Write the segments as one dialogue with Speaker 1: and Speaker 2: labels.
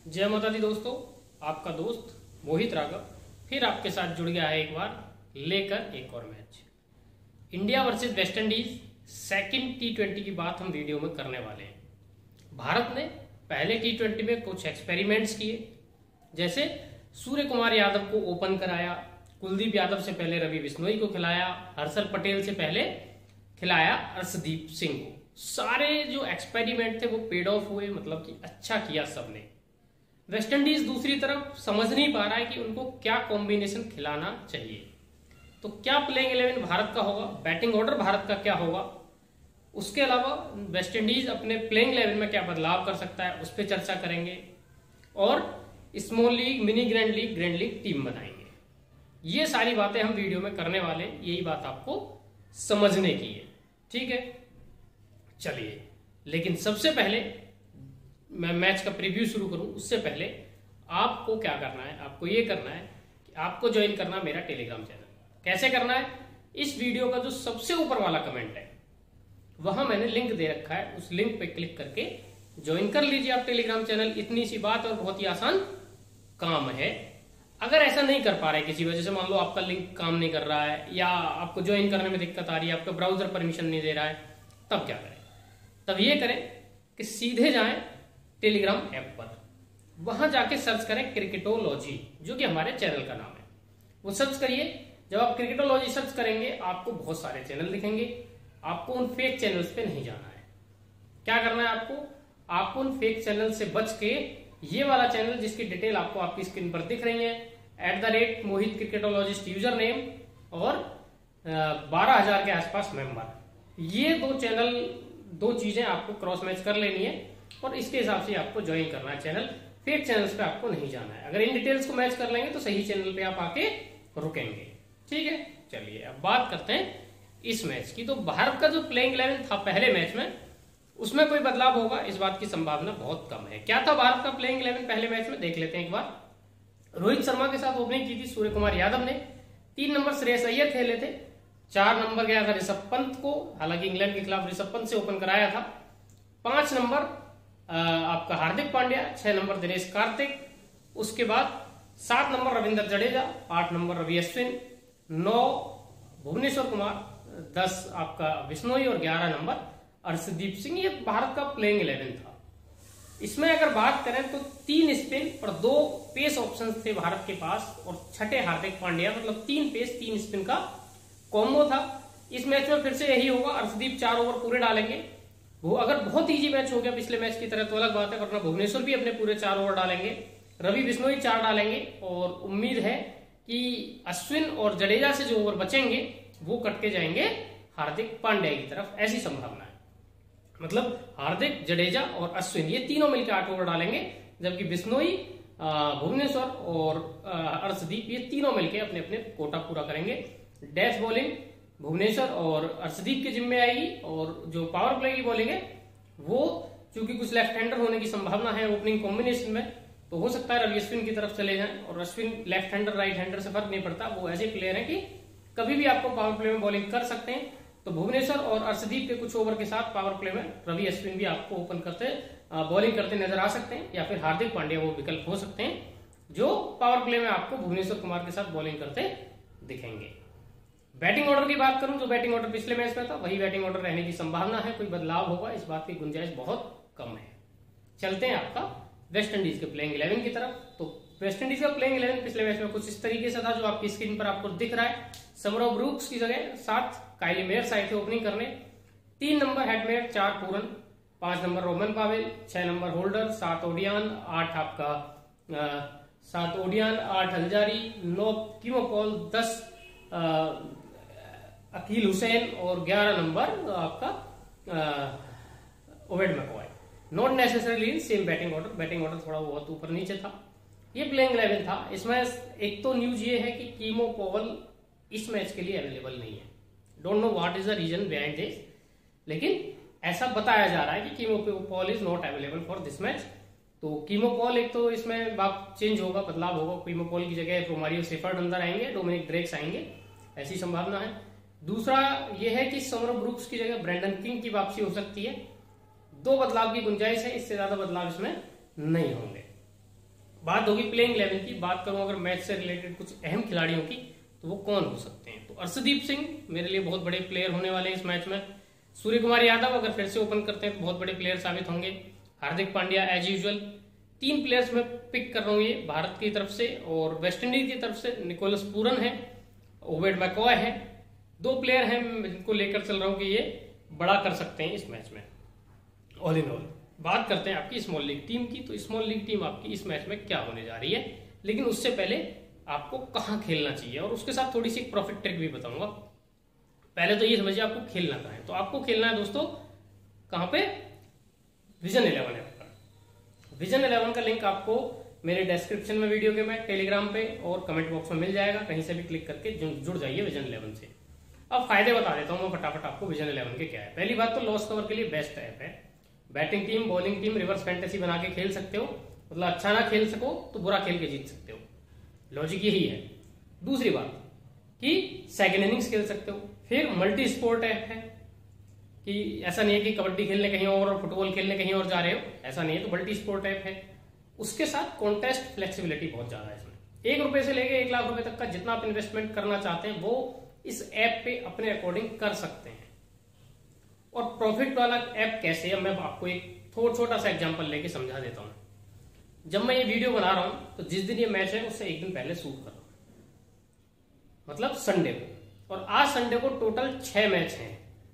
Speaker 1: जय माता दी दोस्तों, आपका दोस्त मोहित राघव फिर आपके साथ जुड़ गया है एक बार लेकर एक और match. India versus West Indies second टी20 की बात हम वीडियो में करने वाले हैं। भारत ने पहले टी20 में कुछ एक्सपेरिमेंट्स किए, जैसे सूर्य कुमार यादव को ओपन कराया, कुलदीप यादव से पहले रवि बिश्नोई को खिलाया, हर्षल पटेल से पहले खिलाया अर्शदीप सिंह को। सारे जो एक्सपेरिमेंट थे वो पेड ऑफ हुए, मतलब कि अच्छा किया सबने। वेस्ट इंडीज दूसरी तरफ समझ नहीं पा रहा है कि उनको क्या कॉम्बिनेशन खिलाना चाहिए। तो क्या प्लेइंग 11 भारत का होगा, बैटिंग ऑर्डर भारत का क्या होगा, उसके अलावा वेस्ट इंडीज अपने प्लेइंग 11 में क्या बदलाव कर सकता है, उस पर चर्चा करेंगे। और small league, mini grand league, grand league team बनाएंगे। ये सारी बातें हम वीडियो में करने वाले हैं, यही बात आपको समझने की है, ठीक है। चलिए, लेकिन सबसे पहले मैं मैच का प्रीव्यू शुरू करूं उससे पहले आपको क्या करना है, आपको ये करना है कि आपको ज्वाइन करना है मेरा टेलीग्राम चैनल। कैसे करना है? इस वीडियो का जो सबसे ऊपर वाला कमेंट है वहां मैंने लिंक दे रखा है, उस लिंक पे क्लिक करके ज्वाइन कर लीजिए आप टेलीग्राम चैनल। इतनी सी बात और बहुत ही आसान काम है। अगर ऐसा नहीं कर पा रहे किसी वजह से, मान लो आपका लिंक काम नहीं कर रहा है या आपको ज्वाइन करने में दिक्कत आ रही है, आपका ब्राउजर परमिशन नहीं दे रहा है, तब क्या करें? तब ये करें कि सीधे जाएं टेलीग्राम ऐप पर, वहां जाके सर्च करें क्रिकेटोलॉजी, जो कि हमारे चैनल का नाम है। वो सर्च करिए। जब आप क्रिकेटोलॉजी सर्च करेंगे आपको बहुत सारे चैनल दिखेंगे। आपको उन फेक चैनल्स पे नहीं जाना है। क्या करना है आपको उन फेक चैनल से बच के ये वाला चैनल जिसकी डिटेल आपको आपकी स्क्रीन पर दिख रही है, @मोहित क्रिकेटोलॉजिस्ट यूजर नेम और 12,000 के आसपास मेंबर, ये दो चीजें आपको क्रॉस मैच कर लेनी है और इसके हिसाब से आपको ज्वाइन करना है चैनल। फेक चैनल्स पे आपको नहीं जाना है। अगर इन डिटेल्स को मैच कर लेंगे तो सही चैनल पे आप आके रुकेंगे, ठीक है। चलिए अब बात करते हैं इस मैच की। तो भारत का जो प्लेइंग 11 था पहले मैच में, उसमें कोई बदलाव होगा इस बात की संभावना बहुत कम है। क्या था भारत का प्लेइंग 11 पहले मैच में, देख लेते हैं एक बार। रोहित शर्मा के साथ ओपनिंग की थी सूर्य कुमार यादव ने। 3 नंबर श्रेयस अय्यर खेले थे। 4 नंबर गया था ऋषभ पंत को, हालांकि इंग्लैंड के खिलाफ ऋषभ पंत से ओपन कराया था। 5 नंबर आपका हार्दिक पांड्या, 6 नंबर दिनेश कार्तिक, उसके बाद 7 नंबर रविंद्र जडेजा, 8 नंबर रवि अश्विन, 9 भुवनेश्वर कुमार, 10 आपका बिश्नोई और 11 नंबर अर्शदीप सिंह। ये भारत का प्लेइंग 11 था। इसमें अगर बात करें तो 3 स्पिन और 2 पेस ऑप्शंस थे भारत के पास और छठे हार्दिक पांड्या, मतलब 3 पेस 3 स्पिन का कॉम्बो था। इस मैच में फिर से यही होगा, अर्शदीप 4 ओवर पूरे डालेंगे। वो अगर बहुत इजी मैच हो गया पिछले मैच की तरह तो अलग बात है, वरना भुवनेश्वर भी अपने पूरे 4 ओवर डालेंगे, रवि बिश्नोई 4 डालेंगे और उम्मीद है कि अश्विन और जडेजा से जो ओवर बचेंगे वो कट के जाएंगे हार्दिक पांड्या की तरफ, ऐसी संभावना है। मतलब हार्दिक, जडेजा और अश्विन ये तीनों मिलकर 8 ओवर डालेंगे, जबकि बिश्नोई, भुवनेश्वर और अर्शदीप ये तीनों मिलकर अपने अपने कोटा पूरा करेंगे। डैश बॉलिंग भुवनेश्वर और अर्शदीप के जिम्मे आएगी और जो पावर प्ले की बॉलिंग है वो चूंकि कुछ लेफ्ट हैंडर होने की संभावना है ओपनिंग कॉम्बिनेशन में, तो हो सकता है रवि अश्विन की तरफ चले जाएं। और Ashwin left hander right hander से फर्क नहीं पड़ता, वो ऐसे प्लेयर है कि कभी भी आपको पावर प्ले में बॉलिंग कर सकते हैं। तो भुवनेश्वर और अर्शदीप के कुछ ओवर के साथ पावर प्ले में रवि अश्विन भी आपको ओपन करते बॉलिंग करते नजर आ सकते हैं, या फिर हार्दिक पांड्या वो विकल्प हो सकते हैं जो पावर प्ले में आपको भुवनेश्वर कुमार के साथ बॉलिंग करते दिखेंगे। बैटिंग ऑर्डर की बात करूं, जो बैटिंग ऑर्डर पिछले मैच में था वही बैटिंग ऑर्डर रहने की संभावना है। कोई बदलाव होगा इस बात की गुंजाइश बहुत कम है। चलते हैं आपका वेस्ट इंडीज के प्लेइंग 11 की तरफ। तो वेस्ट इंडीज का प्लेइंग 11 पिछले मैच में कुछ इस तरीके से था जो आपकी स्क्रीन पर आपको दिख रहा है। समरव ब्रूक्स की जगह 7 काइली मेयर्स आए थे ओपनिंग करने। 3 number Hetmyer, 4 Pooran, 5 number Rovman Powell, 6 number Holder, 7 Odean, 8 Alzarri, 9 Keemo Paul, 10 Akeal Hosein और 11 नंबर आपका Obed McCoy. Not necessarily in same batting order, batting order थोड़ा बहुत ऊपर नीचे था। ये प्लेइंग 11 था। इसमें एक तो न्यूज ये है कि कीमो पॉल इस मैच के लिए अवेलेबल नहीं है। Don't know what is the reason behind this, लेकिन ऐसा बताया जा रहा है कि Keemo Paul is not available for this match. तो कीमो पॉल एक तो इसमें बात चेंज होगा, बदलाव होगा। कीमो पॉल की जगह रोमारियो सेफर्ड अंदर आएंगे, डोमिनिक ड्रेक्स आएंगे, ऐसी संभावना है। दूसरा यह है कि समरव ब्रूक्स की जगह ब्रेंडन किंग की वापसी हो सकती है। 2 बदलाव की गुंजाइश है, इससे ज्यादा बदलाव इसमें नहीं होंगे। बात होगी प्लेइंग 11 की। बात करूं अगर मैच से रिलेटेड कुछ अहम खिलाड़ियों की, तो वो कौन हो सकते हैं? तो अर्शदीप सिंह मेरे लिए बहुत बड़े प्लेयर होने वाले हैं इस मैच में। सूर्य कुमार यादव अगर फिर से ओपन करते हैं तो बहुत बड़े प्लेयर साबित होंगे। Hardik Pandya as usual. 3 players में पिक कर रहा हूं ये भारत की तरफ से, और वेस्ट इंडीज की तरफ से निकोलस पूरन है, ओवेड मैकॉय है। 2 प्लेयर हैं जिनको लेकर चल रहा हूं कि ये बड़ा कर सकते हैं इस मैच में। ऑल इन ऑल बात करते हैं आपकी स्मॉल लीग टीम की। तो स्मॉल लीग टीम आपकी इस मैच में क्या होने जा रही है, लेकिन उससे पहले आपको कहां खेलना चाहिए और उसके साथ थोड़ी सी प्रॉफिट ट्रिक भी बताऊंगा। पहले तो ये समझिए आपको खेलना कहां है। तो आपको खेलना है दोस्तों कहां पे? विजन 11 ऐप पर। विजन 11 का लिंक आपको मेरे डिस्क्रिप्शन में वीडियो के में, टेलीग्राम पे और कमेंट बॉक्स में मिल जाएगा। कहीं से भी क्लिक करके जुड़ जाइए विजन 11 से। अब फायदे बता देता हूं मैं फटाफट आपको विजन 11 के क्या है। पहली बात तो लॉस कवर के लिए बेस्ट ऐप है। Batting team, bowling team, reverse fantasy बना के खेल सकते हो। मतलब अच्छा ना खेल सको तो बुरा खेल के जीत सकते हो, लॉजिक यही है। दूसरी बात कि सेकंड इनिंग्स खेल सकते हो। फिर मल्टी स्पोर्ट ऐप है कि ऐसा नहीं है कि कबड्डी खेलने कहीं और फुटबॉल खेलने कहीं और जा रहे हो, ऐसा नहीं है। तो मल्टी स्पोर्ट ऐप है। उसके साथ कॉन्टेस्ट फ्लेक्सिबिलिटी बहुत ज्यादा है इसमें। 1 रुपए से लेके 1 लाख रुपए तक का जितना आप इन्वेस्टमेंट करना चाहते हैं वो इस ऐप पे अपने अकॉर्डिंग कर सकते हैं। और प्रॉफिट वाला ऐप कैसे है, मैं आपको एक छोटा सा एग्जांपल लेके समझा देता हूं। जब मैं ये वीडियो बना रहा हूं तो जिस दिन ये मैच है उससे 1 दिन पहले शूट कर रहा हूं, मतलब संडे को। और आज संडे को टोटल 6 मैच हैं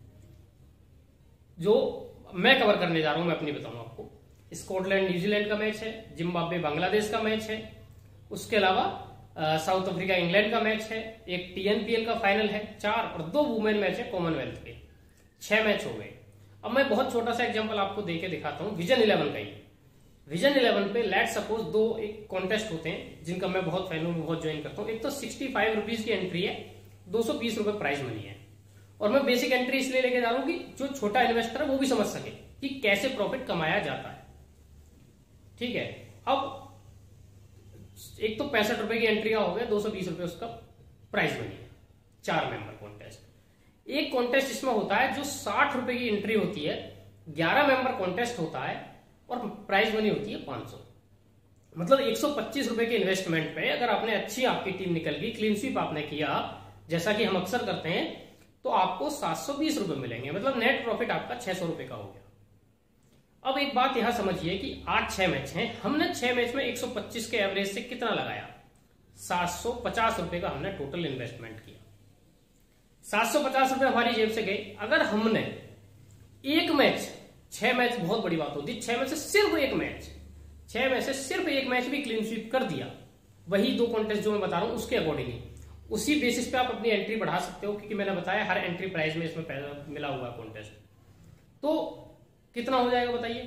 Speaker 1: जो मैं कवर करने जा रहा हूं। मैं अपनी बताऊंगा आपको। स्कॉटलैंड न्यूजीलैंड का मैच है, जिम्बाब्वे बांग्लादेश का मैच है, उसके अलावा साउथ अफ्रीका इंग्लैंड का मैच है, एक TNPL का फाइनल है 4, और 2 वुमेन मैच है कॉमनवेल्थ के। 6 मैच हो गए। अब मैं बहुत छोटा सा एग्जांपल आपको देके दिखाता हूं विजन 11 का ही। विजन 11 पे लेट सपोज 2 एक कॉन्टेस्ट होते हैं जिनका मैं बहुत फैन हूं, बहुत ज्वाइन करता हूं। एक तो 65 रुपीज की एंट्री है, 220 रुपए प्राइज मनी है। और मैं बेसिक एंट्री इसलिए लेके जा रहा हूं कि जो छोटा इन्वेस्टर है वो भी समझ सके कि कैसे प्रॉफिट कमाया जाता है। ठीक है। अब एक तो 65 रुपए की एंट्री का हो गया, 220 रुपए उसका प्राइज मनी है। 4 मेंबर कॉन्टेस्ट। एक कॉन्टेस्ट इसमें होता है जो 60 रुपए की एंट्री होती है, 11 मेंबर कॉन्टेस्ट होता है और प्राइज मनी होती है 500। मतलब 125 रुपए के इन्वेस्टमेंट पे अगर आपने अच्छी आपकी टीम निकल गई, क्लीन स्वीप आपने किया जैसा कि हम अक्सर करते हैं, तो आपको 720 रुपए मिलेंगे। मतलब नेट प्रॉफिट आपका 600 रुपए का हो गया। अब एक बात यहां समझिए कि आज 6 मैच हैं, हमने 6 मैच में 125 के एवरेज से कितना लगाया? 750 रुपए का हमने टोटल इन्वेस्टमेंट किया। 750 रुपए हमारी जेब से गए। अगर हमने एक मैच, 6 मैच बहुत बड़ी बात होती है, 6 मैच से सिर्फ एक मैच, 6 मैच से सिर्फ एक मैच भी क्लीन स्वीप कर दिया, वही 2 कॉन्टेस्ट जो मैं बता रहा हूं उसके अकॉर्डिंगली, उसी बेसिस पे आप अपनी एंट्री बढ़ा सकते हो। क्योंकि मैंने बताया हर एंट्री प्राइस में इसमें मिला हुआ है कॉन्टेस्ट। तो कितना हो जाएगा बताइए?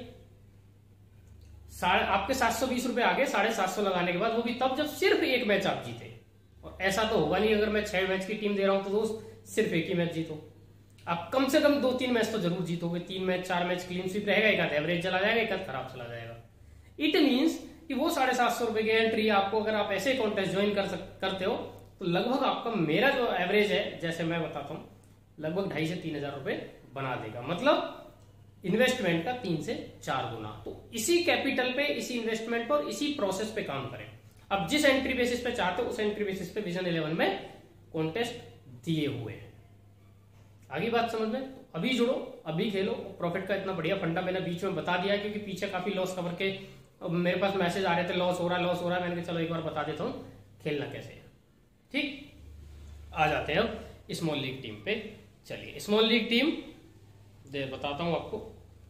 Speaker 1: आपके 720 रुपए आ गए 750 लगाने के बाद, वो भी तब जब सिर्फ एक मैच आप जीते। और ऐसा तो होगा नहीं अगर मैं 6 मैच की टीम दे रहा हूं तो दोस्त सिर्फ एक ही मैच जीतो। आप कम से कम 2-3 मैच तो जरूर जीतोगे। 3 मैच 4 मैच क्लीन स्वीप रहेगा, एक आध एवरेज चला जाएगा, एक आध खराब चला जाएगा। इट मीन्स कि वो 750 रुपए की एंट्री आपको अगर आप ऐसे कॉन्टेस्ट ज्वाइन करते हो तो लगभग आपका, मेरा जो एवरेज है जैसे मैं बताता हूं, लगभग 2,500 से 3,000 रुपए बना देगा। मतलब इन्वेस्टमेंट का 3 से 4 गुना। तो इसी कैपिटल पे, इसी इन्वेस्टमेंट पर, इसी प्रोसेस पे काम करें। अब जिस एंट्री बेसिस पे चाहते हो उस एंट्री बेसिस पे विजन 11 में कॉन्टेस्ट दिए हुए हैं। आगे बात समझ में? तो अभी जुड़ो, अभी खेलो। प्रॉफिट का इतना बढ़िया फंडा मैंने बीच में बता दिया है, क्योंकि पीछे काफी लॉस कवर के मेरे पास मैसेज आ रहे थे, लॉस हो रहा है, लॉस हो रहा है। मैंने कहा चलो एक बार बता देता हूं खेलना कैसे है। ठीक, आ जाते हैं अब स्मॉल लीग टीम पे। चलिए स्मॉल लीग टीम बताता हूं आपको।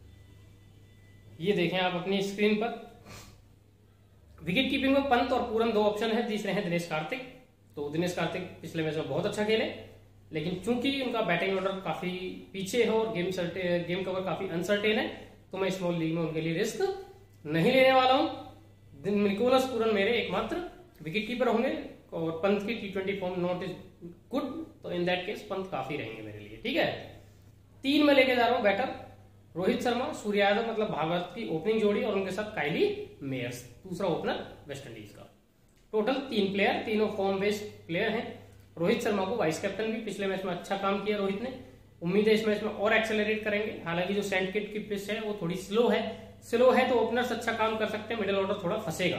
Speaker 1: ये देखें आप अपनी स्क्रीन पर। विकेट कीपिंग में पंत और पूरन 2 ऑप्शन है। तीसरे हैं दिनेश कार्तिक। तो दिनेश कार्तिक पिछले मैच में बहुत अच्छा खेले, लेकिन चूंकि उनका बैटिंग ऑर्डर काफी पीछे है और गेम कवर काफी अनसर्टेन है, तो मैं स्मॉल लीग में उनके लिए रिस्क नहीं लेने वाला हूं। निकोलस पूरन मेरे एकमात्र विकेट कीपर होंगे और पंत की T20 form not is good, तो इन दैट केस पंत काफी रहेंगे मेरे लिए। ठीक है। 3 में लेके जा रहा हूं बैटर रोहित शर्मा, सूर्य यादव, मतलब भारत की ओपनिंग जोड़ी, और उनके साथ काइली मेयर्स, दूसरा ओपनर वेस्ट इंडीज का। टोटल 3 प्लेयर, तीनों फॉर्म बेस्ड प्लेयर हैं। रोहित शर्मा को वाइस कैप्टन भी, पिछले मैच में अच्छा काम किया रोहित ने। उम्मीद है इस मैच में और एक्सेलरेट करेंगे। हालांकि जो सैंडकिट की पिच है वो थोड़ी स्लो है तो ओपनर्स अच्छा काम कर सकते हैं, मिडिल ऑर्डर थोड़ा फंसेगा।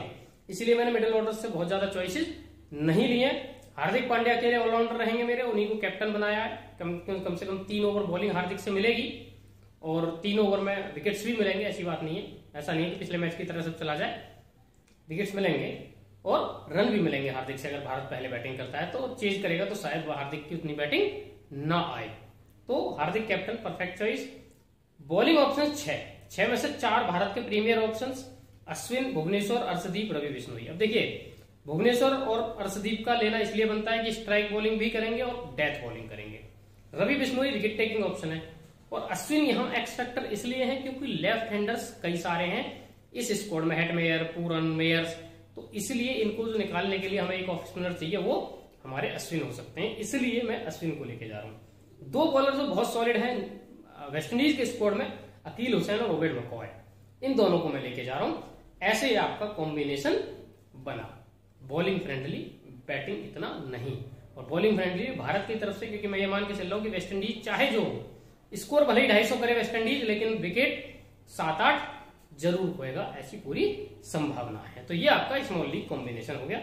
Speaker 1: इसलिए मैंने मिडिल ऑर्डर से बहुत ज्यादा चॉइसेस नहीं लिए। हार्दिक पांड्या अकेले ऑलराउंडर रहेंगे मेरे, उन्हीं को कैप्टन बनाया है। कम से कम 3 ओवर बॉलिंग हार्दिक से मिलेगी और 3 ओवर में विकेट्स भी मिलेंगे, ऐसी बात नहीं है। ऐसा नहीं है कि पिछले मैच की तरह सब चला जाए, विकेट्स मिलेंगे और रन भी मिलेंगे हार्दिक से। अगर भारत पहले बैटिंग करता है तो चेज करेगा तो शायद हार्दिक की उतनी बैटिंग ना आए, तो Hardik captain perfect choice. Bowling option 6 में से 4 भारत के प्रीमियर ऑप्शन, अश्विन, भुवनेश्वर, अर्शदीप, रवि बिश्नोई। अब देखिए भुवनेश्वर और अर्शदीप का लेना इसलिए बनता है कि स्ट्राइक बॉलिंग भी करेंगे और डेथ बॉलिंग करेंगे। Ravi Bishnoi wicket taking option है और अश्विन यहाँ एक्स फैक्टर इसलिए है क्योंकि लेफ्ट हैंडर्स कई सारे हैं इस स्क्वाड में, हेटमेयर, पूरन, मेयर्स, तो इसलिए इनको जो निकालने के लिए हमें एक ऑफ स्पिनर चाहिए, वो हमारे अश्विन हो सकते हैं, इसलिए मैं अश्विन को लेके जा रहा हूँ। 2 बॉलर जो बहुत सॉलिड हैं वेस्टइंडीज के स्क्वाड में, अकील हुसैन और रोबर्ट मैकॉय, इन दोनों को मैं लेके जा रहा हूँ। ऐसे ही आपका कॉम्बिनेशन बना, बॉलिंग फ्रेंडली, बैटिंग इतना नहीं, और बॉलिंग फ्रेंडली भारत की तरफ से, क्योंकि मैं ये मान के चल रहा हूँ कि वेस्टइंडीज चाहे जो हो, स्कोर भले ही 250 करे वेस्टइंडीज, लेकिन विकेट 7-8 जरूर होएगा, ऐसी पूरी संभावना है। तो ये आपका स्मॉल लीग कॉम्बिनेशन हो गया।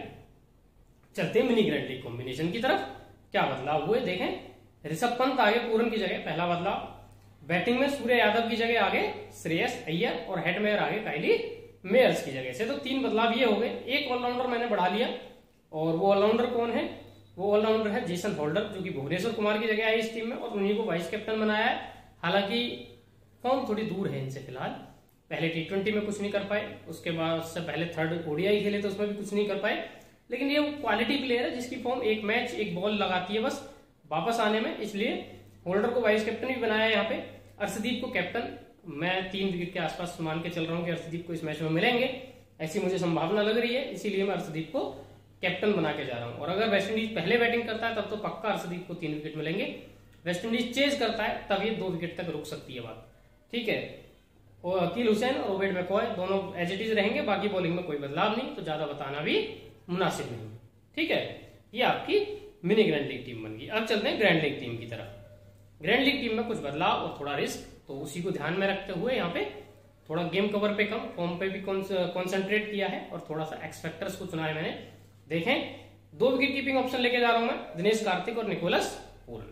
Speaker 1: चलते मिनी ग्रैंड लीग कॉम्बिनेशन की तरफ। क्या बदलाव हुए देखें। ऋषभ पंत आगे पूरन की जगह, पहला बदलाव। बैटिंग में सूर्य यादव की जगह आगे श्रेयस अय्यर और हेटमेयर आगे काइली मेयर्स की जगह से। तो 3 बदलाव ये हो गए। एक ऑलराउंडर मैंने बढ़ा लिया, और वो ऑलराउंडर कौन है? वो ऑलराउंडर है जेसन होल्डर, जो कि भुवनेश्वर कुमार की जगह आई इस टीम में और उन्हीं को वाइस कैप्टन बनाया है। हालांकि फॉर्म थोड़ी दूर है इनसे फिलहाल, पहले T20 में कुछ नहीं कर पाए, उसके बाद से पहले 3rd ODI खेले तो उसमें भी कुछ नहीं कर पाए, लेकिन ये क्वालिटी प्लेयर है जिसकी फॉर्म एक मैच एक बॉल लगाती है बस वापस आने में, इसलिए होल्डर को वाइस कैप्टन भी बनाया है यहाँ पे। अर्शदीप को कैप्टन, मैं 3 विकेट के आसपास मान के चल रहा हूँ कि अर्शदीप को इस मैच में मिलेंगे, ऐसी मुझे संभावना लग रही है, इसीलिए मैं अर्शदीप को कैप्टन बना के जा रहा हूँ। और अगर वेस्टइंडीज पहले बैटिंग करता है तब तो पक्का अर्शदीप को 3 विकेट मिलेंगे। वेस्टइंडीज चेज करता है तब ये 2 विकेट तक रुक सकती है बात, ठीक है। और अकील हुसैन और रोबर्ट मैकॉय दोनों एज इट इज रहेंगे, बाकी बॉलिंग में कोई बदलाव नहीं, तो ज्यादा बताना भी मुनासिब नहीं, ठीक है। ये आपकी मिनी ग्रैंड लीग टीम बन गई। अब चलते हैं ग्रैंड लीग टीम की तरफ। ग्रैंड लीग टीम में कुछ बदलाव और थोड़ा रिस्क, तो उसी को ध्यान में रखते हुए यहाँ पे थोड़ा गेम कवर पे कम, फॉर्म पे भी कॉन्सेंट्रेट किया है और थोड़ा सा एक्स फैक्टर्स को चुना है मैंने। देखें 2 विकेट कीपिंग ऑप्शन लेके जा रहा हूं मैं, दिनेश कार्तिक और निकोलस पूरन।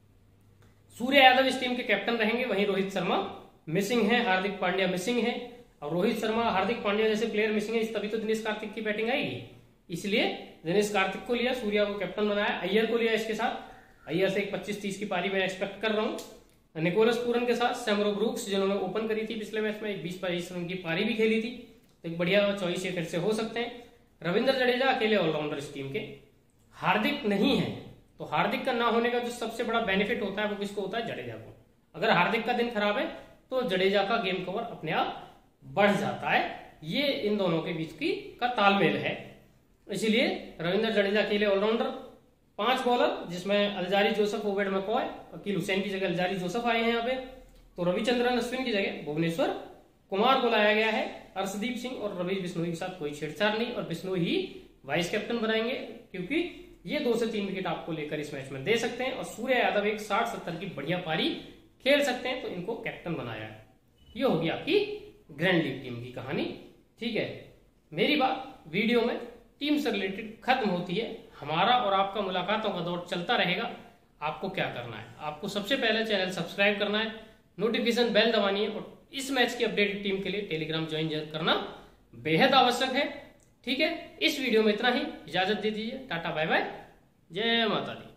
Speaker 1: सूर्य यादव इस टीम के कैप्टन रहेंगे, वहीं रोहित शर्मा मिसिंग है, हार्दिक पांड्या मिसिंग है, और रोहित शर्मा हार्दिक पांड्या जैसे प्लेयर मिसिंग है, तभी तो दिनेश कार्तिक की बैटिंग आएगी, इसलिए दिनेश कार्तिक को लिया, सूर्या को कैप्टन बनाया, अय्यर को लिया इसके साथ, अय्यर से एक 25-30 की पारी में एक्सपेक्ट कर रहा हूं। निकोलस पूरन के साथ सैम ब्रूक्स, जिन्होंने ओपन करी थी पिछले मैच में, एक 20-22 रन की पारी भी खेली थी, तो एक बढ़िया चॉइस ये फिर से हो सकते हैं। रविंद्र जडेजा अकेले ऑलराउंडर इस टीम के। हार्दिक नहीं है, तो हार्दिक का ना होने का जो सबसे बड़ा बेनिफिट होता है वो किसको होता है? जडेजा को। अगर हार्दिक का दिन खराब है तो जडेजा का गेम कवर अपने आप बढ़ जाता है, ये इन दोनों के बीच की का तालमेल है, इसीलिए रविंद्र जडेजा अकेले ऑलराउंडर। 5 बॉलर जिसमें Alzarri Joseph, Obed McCoy, Akeal Hosein की जगह अलजारी जोसेफ आए हैं यहाँ पे, तो रविचंद्रन अश्विन की जगह भुवनेश्वर कुमार को लाया गया है। अर्शदीप सिंह और रवि बिश्नोई के साथ कोई छेड़छाड़ नहीं, और बिश्नोई ही वाइस कैप्टन बनाएंगे क्योंकि ये 2 से 3 विकेट आपको लेकर इस मैच में दे सकते हैं, और सूर्य यादव एक 60-70 की बढ़िया पारी खेल सकते हैं, तो इनको कैप्टन बनाया है। ये होगी आपकी ग्रैंड लीग टीम की कहानी, ठीक है। मेरी बात वीडियो में टीम से रिलेटेड खत्म होती है, हमारा और आपका मुलाकातों का दौर चलता रहेगा। आपको क्या करना है? आपको सबसे पहले चैनल सब्सक्राइब करना है, नोटिफिकेशन बेल दबानी है, और इस मैच की अपडेटेड टीम के लिए टेलीग्राम ज्वाइन करना बेहद आवश्यक है, ठीक है। इस वीडियो में इतना ही, इजाजत दे दीजिए, टाटा बाय बाय, जय माता दी।